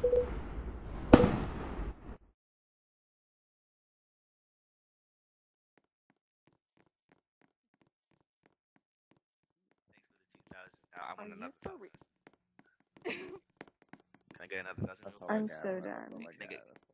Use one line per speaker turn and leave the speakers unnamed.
Thanks for the 2,000. Now I
Are
want
you
another
for
thousand.
real?
Can I get another thousand
That's
real
all
quick?
I
I'm
got,
so
man. That's all
done.
Hey,
I
can I get
got.